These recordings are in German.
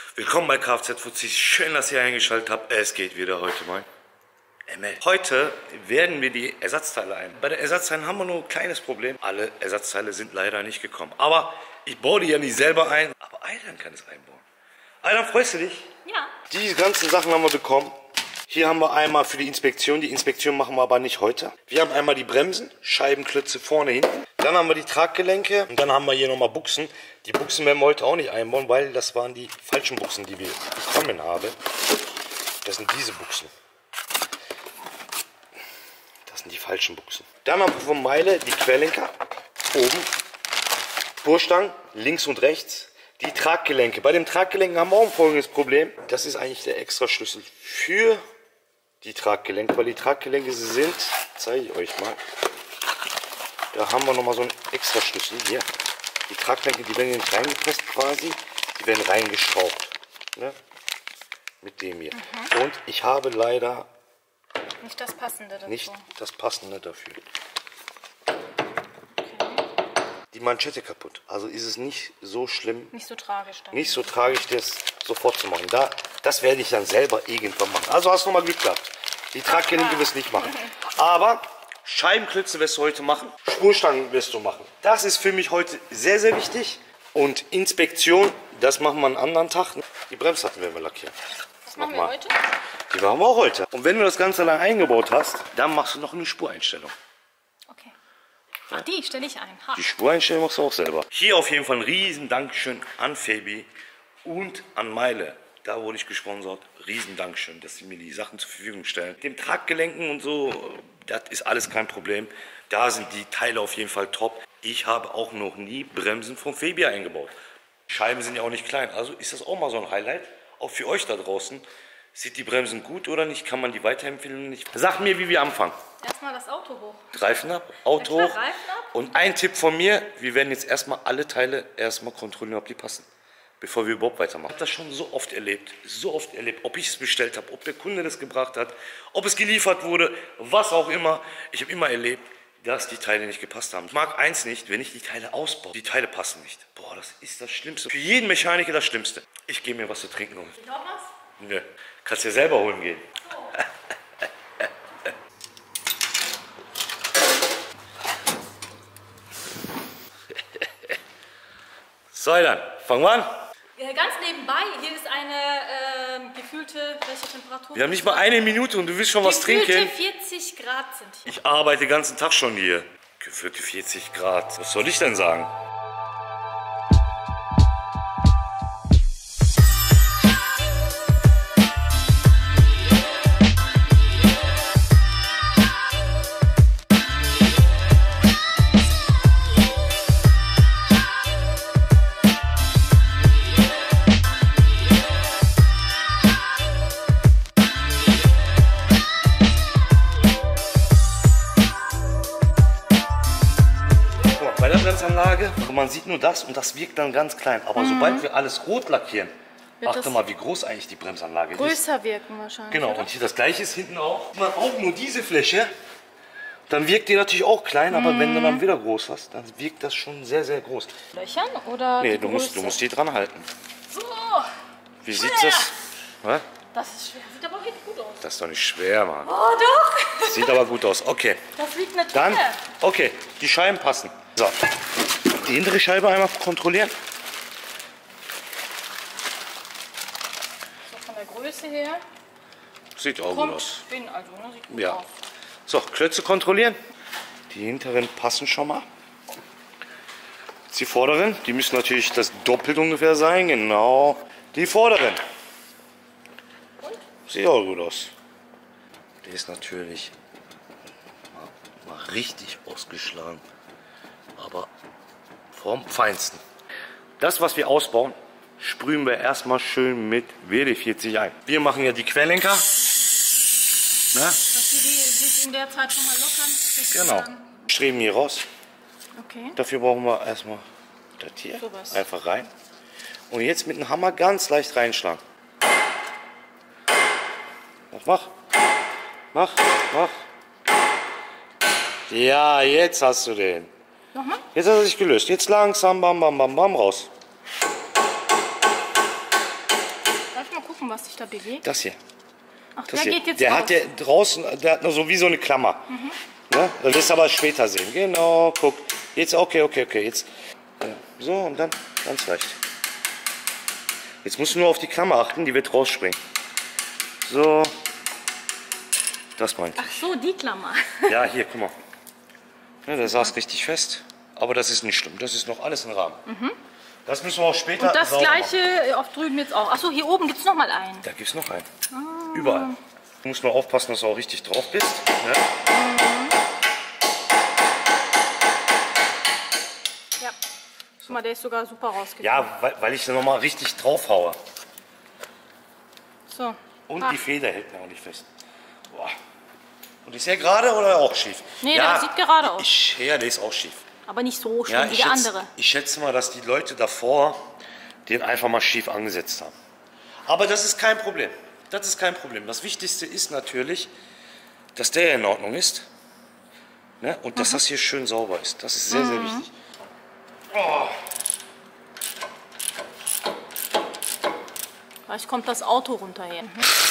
Willkommen bei Kfz-Fuzzi. Schön, dass ihr eingeschaltet habt. Es geht wieder heute mal. ML. Heute werden wir die Ersatzteile ein. Bei den Ersatzteilen haben wir nur ein kleines Problem. Alle Ersatzteile sind leider nicht gekommen. Aber ich baue die ja nicht selber ein. Aber Aydan kann es einbauen. Aydan, freust du dich? Ja. Diese ganzen Sachen haben wir bekommen. Hier haben wir einmal für die Inspektion. Die Inspektion machen wir aber nicht heute. Wir haben einmal die Bremsen, Scheibenklötze vorne, hinten. Dann haben wir die Traggelenke und dann haben wir hier nochmal Buchsen. Die Buchsen werden wir heute auch nicht einbauen, weil das waren die falschen Buchsen, die wir bekommen haben. Das sind diese Buchsen. Das sind die falschen Buchsen. Dann haben wir von Meile die Querlenker oben, Spurstangen links und rechts. Die Traggelenke. Bei den Traggelenken haben wir auch ein folgendes Problem. Das ist eigentlich der Extraschlüssel für die Traggelenke, weil die Traggelenke sind, zeige ich euch mal. Da haben wir nochmal so einen Extraschlüssel hier. Die Traggelenke, die werden nicht reingepresst quasi, die werden reingeschraubt. Ne? Mit dem hier. Und ich habe leider Nicht das Passende dazu. nicht das Passende dafür. Die Manschette kaputt. Also ist es nicht so schlimm. Nicht so tragisch dann. Nicht so tragisch, das sofort zu machen. Das werde ich dann selber irgendwann machen. Also hast du mal Glück gehabt. Die Traggelenke wirst du nicht machen. Aber Scheibenklötze wirst du heute machen. Spurstangen wirst du machen. Das ist für mich heute sehr, sehr wichtig. Und Inspektion, das machen wir einen anderen Tag. Die Bremsplatten werden wir lackieren. Was machen wir heute? Die machen wir auch heute. Und wenn du das Ganze lang eingebaut hast, dann machst du noch eine Spureinstellung. Okay. Ach, die stelle ich ein. Ha. Die Spureinstellung machst du auch selber. Hier auf jeden Fall ein riesen Dankeschön an Fabi und an Meile. Da wurde ich gesponsert. Riesen Dankeschön, dass sie mir die Sachen zur Verfügung stellen. Dem Traggelenken und so, das ist alles kein Problem. Da sind die Teile auf jeden Fall top. Ich habe auch noch nie Bremsen von Fabi eingebaut. Scheiben sind ja auch nicht klein, also ist das auch mal so ein Highlight. Auch für euch da draußen. Sind die Bremsen gut oder nicht? Kann man die weiterempfehlen oder nicht? Sagt mir, wie wir anfangen. Erstmal das Auto hoch. Reifen ab, Auto Ja, hoch. klar, Reifen ab. Und ein Tipp von mir, wir werden jetzt erstmal alle Teile erstmal kontrollieren, ob die passen. Bevor wir überhaupt weitermachen. Ich habe das schon so oft erlebt, ob ich es bestellt habe, ob der Kunde das gebracht hat, ob es geliefert wurde, was auch immer. Ich habe immer erlebt, dass die Teile nicht gepasst haben. Ich mag eins nicht, wenn ich die Teile ausbaue. Die Teile passen nicht. Boah, das ist das Schlimmste. Für jeden Mechaniker das Schlimmste. Ich gehe mir was zu trinken holen. Noch was? Nö, kannst dir selber holen gehen. So, dann fangen wir an. Ganz nebenbei, hier ist eine gefühlte, welche Temperatur? Wir haben nicht mal eine Minute und du willst schon was Gefühlte trinken. 40 Grad sind hier. Ich arbeite den ganzen Tag schon hier. Gefühlte 40 Grad. Was soll ich denn sagen? Bei der Bremsanlage, man sieht nur das und das wirkt dann ganz klein. Aber sobald wir alles rot lackieren, achte mal, wie groß eigentlich die Bremsanlage ist. Größer wirken wahrscheinlich. Genau, oder? und hier das gleiche ist hinten auch. Man auch nur diese Fläche, dann wirkt die natürlich auch klein, aber wenn du dann wieder groß hast, dann wirkt das schon sehr, sehr groß. Löchern oder Nee, die du musst die dran halten. Oh, Wie sieht das? Was? das ist schwer. Sieht aber richtig gut aus. Das ist doch nicht schwer, Mann. Oh doch. Sieht aber gut aus. Okay, Das wiegt eine dann, Tonne. okay, die Scheiben passen. So, die hintere Scheibe einmal kontrollieren. So von der Größe her. Sieht auch gut Kommt aus. hin, also ne, sieht gut Ja. aus. So, Klötze kontrollieren. Die hinteren passen schon mal. Jetzt die vorderen, die müssen natürlich das doppelt ungefähr sein. Genau. Die vorderen. Sieht auch gut aus. Der ist natürlich mal richtig ausgeschlagen. Aber vom Feinsten. Das, was wir ausbauen, sprühen wir erstmal schön mit WD-40 ein. Wir machen ja die Querlenker. Ne? Dass wir die sich in der Zeit schon mal lockern. Genau. sozusagen. Streben hier raus. Okay. Dafür brauchen wir erstmal das hier. Sowas. Einfach rein. Und jetzt mit dem Hammer ganz leicht reinschlagen. Mach. Ja, jetzt hast du den. Nochmal? Jetzt hat er sich gelöst. Jetzt langsam, bam, bam, bam, bam, raus. gucken, was sich da bewegt. Das hier. Ach, Das der hier. geht jetzt Der raus. hat ja draußen, der hat nur so wie so eine Klammer. Ja, das wirst du aber später sehen. Genau, guck. Jetzt, okay. Jetzt. Ja, so, und dann ganz leicht. Jetzt musst du nur auf die Klammer achten, die wird rausspringen. So. Das meint Ach so, die Klammer. ich. Ja, hier, guck mal. Ja, der saß richtig fest. Aber das ist nicht schlimm. Das ist noch alles im Rahmen. Das müssen wir auch später Und das sauber machen. gleiche auf drüben jetzt auch. Ach so, hier oben gibt es nochmal einen. Da gibt es noch einen. Überall. Du musst nur aufpassen, dass du auch richtig drauf bist. Ne? Ja. Guck mal, der ist sogar super rausgekommen. Ja, weil ich da nochmal richtig drauf haue. So. Und die Feder hält mir auch nicht fest. Boah. Und ist der gerade oder auch schief? Nee, der sieht gerade aus. Ja, der ist auch schief. Aber nicht so schlimm Ja, wie der andere. Ich schätze mal, dass die Leute davor den einfach mal schief angesetzt haben. Aber das ist kein Problem. Das ist kein Problem. Das Wichtigste ist natürlich, dass der in Ordnung ist. Ne? Und dass das hier schön sauber ist. Das ist sehr, sehr wichtig. Oh. Gleich kommt das Auto runter hier.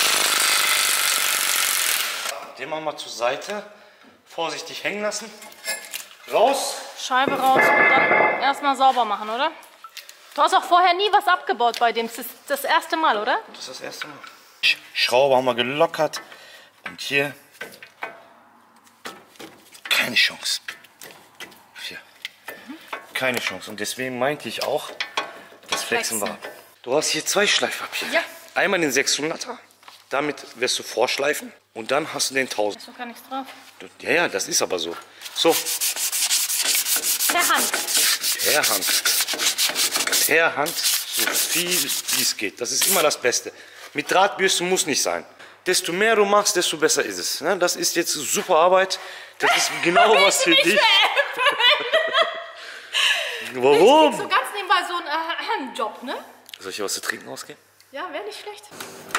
Den machen wir zur Seite. Vorsichtig hängen lassen. Raus. Scheibe raus und dann erstmal sauber machen, oder? Du hast auch vorher nie was abgebaut bei dem. Das ist das erste Mal, oder? Das ist das erste Mal. Schraube haben wir gelockert. Und hier keine Chance. Hier. Keine Chance. Und deswegen meinte ich auch, das Flexen war. Du hast hier 2 Schleifpapiere. Ja. Einmal den 600er. Damit wirst du vorschleifen. Und dann hast du den 1000. Ist doch gar nichts drauf. Ja, das ist aber so. So, Per Hand. per Hand. Per Hand, so viel wie es geht. Das ist immer das Beste. Mit Drahtbürste muss nicht sein. Desto mehr du machst, desto besser ist es. Ne? Das ist jetzt super Arbeit. Das ist genau was für dich. Warum? So ganz nebenbei so ein Job, ne? Soll ich dir was zu trinken ausgeben? Ja, wäre nicht schlecht.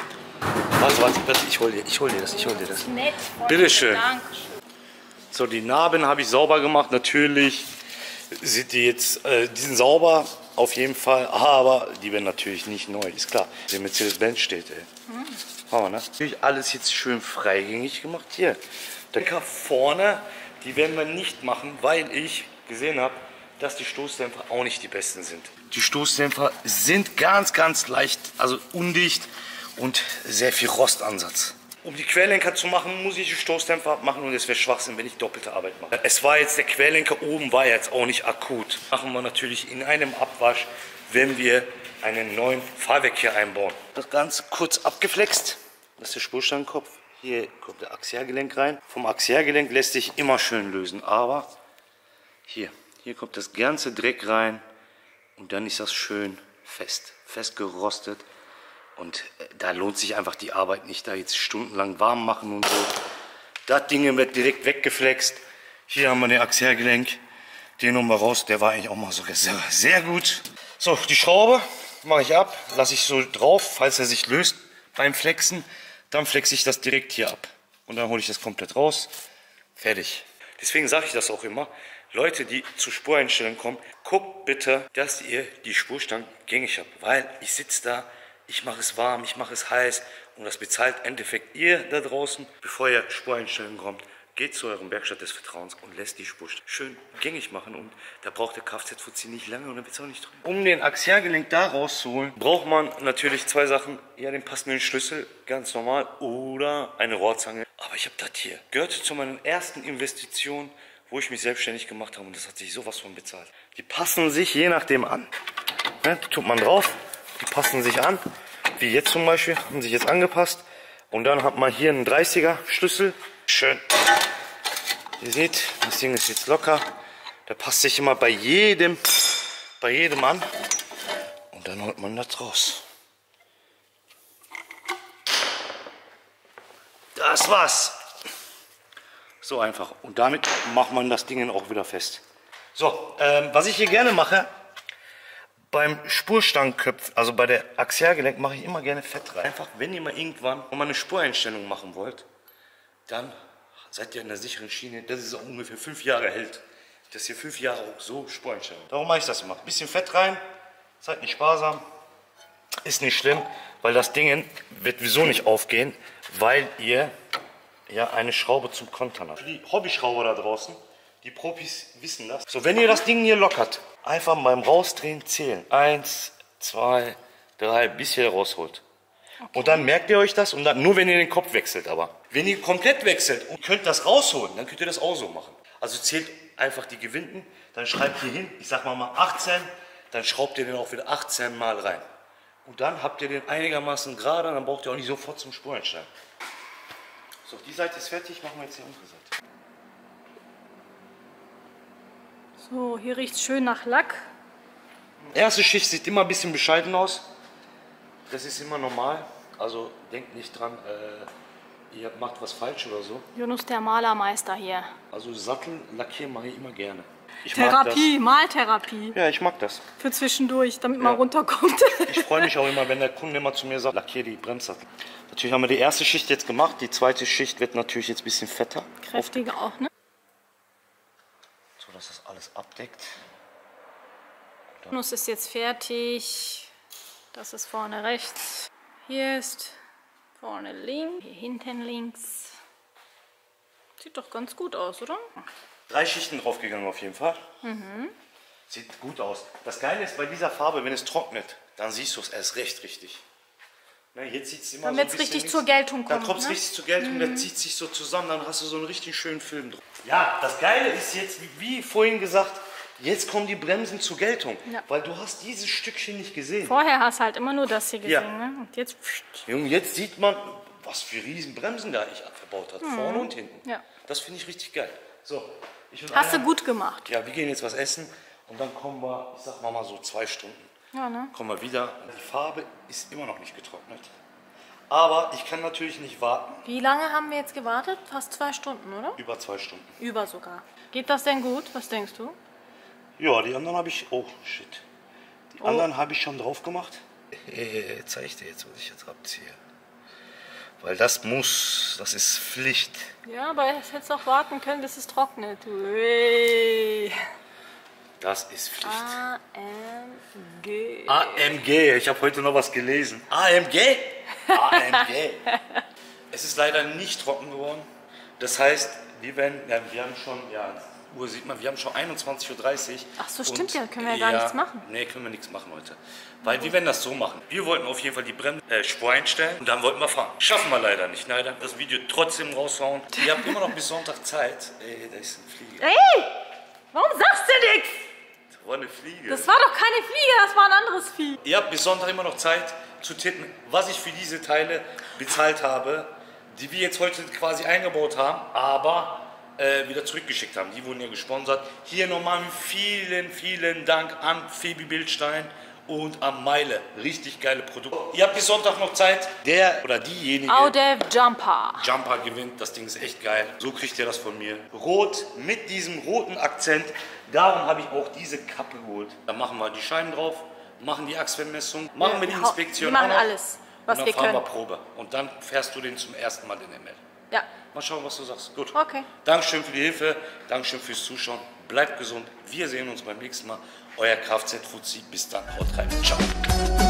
Warte, ich hol dir das. Nett. Bitteschön. Dankeschön. So, die Narben habe ich sauber gemacht. Natürlich sind die jetzt, die sind sauber, auf jeden Fall. Aber die werden natürlich nicht neu, ist klar. Der Mercedes-Benz steht, ey. Hammer, ne? Natürlich alles jetzt schön freigängig gemacht. Hier, der Lenker vorne, die werden wir nicht machen, weil ich gesehen habe, dass die Stoßdämpfer auch nicht die besten sind. Die Stoßdämpfer sind ganz, ganz leicht, also undicht und sehr viel Rostansatz. Um die Querlenker zu machen, muss ich die Stoßdämpfer abmachen und es wäre Schwachsinn, wenn ich doppelte Arbeit mache. Es war jetzt, der Querlenker oben war jetzt auch nicht akut. Machen wir natürlich in einem Abwasch, wenn wir einen neuen Fahrwerk hier einbauen. Das Ganze kurz abgeflext. Das ist der Spurstangenkopf. Hier kommt der Axialgelenk rein. Vom Axialgelenk lässt sich immer schön lösen, aber hier kommt das ganze Dreck rein und dann ist das schön fest gerostet. Und da lohnt sich einfach die Arbeit nicht, da jetzt stundenlang warm machen und so. Das Ding wird direkt weggeflext. Hier haben wir den Axialgelenk. Den holen wir raus. Der war eigentlich auch mal sogar sehr, sehr gut. So, die Schraube mache ich ab. Lasse ich so drauf, falls er sich löst beim Flexen. Dann flexe ich das direkt hier ab. Und dann hole ich das komplett raus. Fertig. Deswegen sage ich das auch immer. Leute, die zur Spureinstellung kommen, guckt bitte, dass ihr die Spurstangen gängig habt. Weil ich sitze da, ich mache es warm, ich mache es heiß und das bezahlt im Endeffekt ihr da draußen. Bevor ihr Spureinstellungen kommt, geht zu eurem Werkstatt des Vertrauens und lässt die Spur schön gängig machen. Und da braucht der Kfz-Fuzzi nicht lange und dann wird es auch nicht drin. Um den Axialgelenk da rauszuholen, braucht man natürlich 2 Sachen. Ja, den passenden Schlüssel, ganz normal, oder eine Rohrzange. Aber ich habe das hier. Gehörte zu meinen ersten Investitionen, wo ich mich selbstständig gemacht habe und das hat sich sowas von bezahlt. Die passen sich je nachdem an. Ne, tut man drauf, die passen sich an. Wie jetzt zum Beispiel, haben sich jetzt angepasst. Und dann hat man hier einen 30er Schlüssel. Schön. Ihr seht, das Ding ist jetzt locker. Der passt sich immer bei jedem an. Und dann holt man das raus. Das war's. So einfach. Und damit macht man das Ding auch wieder fest. So, was ich hier gerne mache, beim Spurstangenköpf, also bei der Axialgelenk, mache ich immer gerne Fett rein. Einfach, wenn ihr mal irgendwann mal eine Spureinstellung machen wollt, dann seid ihr in der sicheren Schiene, dass es auch ungefähr 5 Jahre hält. Dass ihr 5 Jahre auch so Spureinstellung. Darum mache ich das immer. Ein bisschen Fett rein, seid nicht sparsam, ist nicht schlimm. Weil das Ding wird wieso nicht aufgehen, weil ihr ja eine Schraube zum Kontern habt. Für die Hobbyschrauber da draußen, die Profis wissen das. So, wenn ihr das Ding hier lockert, einfach beim Rausdrehen zählen. 1, 2, 3, bis ihr rausholt. Okay. Und dann merkt ihr euch das und dann nur, wenn ihr den Kopf wechselt aber. Wenn ihr komplett wechselt und könnt das rausholen, dann könnt ihr das auch so machen. Also zählt einfach die Gewinnten, dann schreibt ihr hin, ich sag mal 18, dann schraubt ihr den auch wieder 18 Mal rein. Und dann habt ihr den einigermaßen gerade, dann braucht ihr auch nicht sofort zum Spurenstein. So, die Seite ist fertig, machen wir jetzt die andere Seite. So, hier riecht es schön nach Lack. Erste Schicht sieht immer ein bisschen bescheiden aus. Das ist immer normal. Also denkt nicht dran, ihr macht was falsch oder so. Yunus, der Malermeister hier. Also Sattel lackieren mache ich immer gerne. Ich Therapie, Maltherapie. Ja, ich mag das. Für zwischendurch, damit man runterkommt. Ich freue mich auch immer, wenn der Kunde immer zu mir sagt, lackier die Bremssattel. Natürlich haben wir die erste Schicht jetzt gemacht. Die zweite Schicht wird natürlich jetzt ein bisschen fetter. Kräftiger auch, ne? So, dass das alles abdeckt. Yunus ist jetzt fertig. Das ist vorne rechts. Hier ist vorne links. Hier hinten links. Sieht doch ganz gut aus, oder? 3 Schichten draufgegangen auf jeden Fall. Sieht gut aus. Das Geile ist bei dieser Farbe, wenn es trocknet, dann siehst du es erst recht richtig. Ne, jetzt sieht es immer damit es richtig zur Geltung kommt. Dann kommt es richtig zur Geltung, dann zieht sich so zusammen, dann hast du so einen richtig schönen Film drauf. Ja, das Geile ist jetzt, wie vorhin gesagt, jetzt kommen die Bremsen zur Geltung. Ja. Weil du hast dieses Stückchen nicht gesehen. Vorher hast du halt immer nur das hier gesehen. Ja. Ne? Und jetzt... Junge, jetzt sieht man, was für riesen Bremsen da ich verbaut hat. Vorne und hinten. Ja. Das finde ich richtig geil. So, hast du gut gemacht. Ja, wir gehen jetzt was essen und dann kommen wir, ich sag mal so 2 Stunden. Ja, ne? Kommen wir wieder. Die Farbe ist immer noch nicht getrocknet. Aber ich kann natürlich nicht warten. Wie lange haben wir jetzt gewartet? Fast 2 Stunden, oder? Über 2 Stunden. Über sogar. Geht das denn gut? Was denkst du? Ja, die anderen habe ich... Oh, shit. Die anderen habe ich schon drauf gemacht. Zeig ich dir jetzt, was ich jetzt abziehe. Weil das muss, das ist Pflicht. Ja, aber jetzt hättest du auch warten können, bis es trocknet. Ui. Das ist Pflicht. AMG. AMG, ich habe heute noch was gelesen. AMG? AMG. Es ist leider nicht trocken geworden. Das heißt, wir haben schon, Uhr sieht man, wir haben schon 21:30 Uhr. Ach so, stimmt ja, können wir ja gar nichts machen. Nee, können wir nichts machen heute. Weil wir werden das so machen. Wir wollten auf jeden Fall die Bremsspur einstellen und dann wollten wir fahren. Schaffen wir leider nicht. Leider das Video trotzdem raushauen. Ihr habt immer noch bis Sonntag Zeit. Ey, da ist ein Flieger. Ey, warum sagst du nichts? Das war eine Fliege. Das war doch keine Fliege, das war ein anderes Vieh. Ihr habt bis Sonntag immer noch Zeit zu tippen, was ich für diese Teile bezahlt habe, die wir jetzt heute quasi eingebaut haben, aber wieder zurückgeschickt haben. Die wurden ja gesponsert. Hier nochmal vielen, vielen Dank an Febi Bildstein und an Meile. Richtig geile Produkte. Ihr habt bis Sonntag noch Zeit. Der oder diejenige Audev Jumper gewinnt. Das Ding ist echt geil. So kriegt ihr das von mir. Rot mit diesem roten Akzent. Darum habe ich auch diese Kappe geholt. Da machen wir die Scheiben drauf, machen die Achsvermessung, machen wir die Inspektion. Wir machen alles, was wir können. Und dann fahren wir Probe. Und dann fährst du den zum ersten Mal den ML. Ja. Mal schauen, was du sagst. Gut. Okay. Dankeschön für die Hilfe. Dankeschön fürs Zuschauen. Bleibt gesund. Wir sehen uns beim nächsten Mal. Euer Kfz-Fuzzi. Bis dann. Haut rein. Ciao.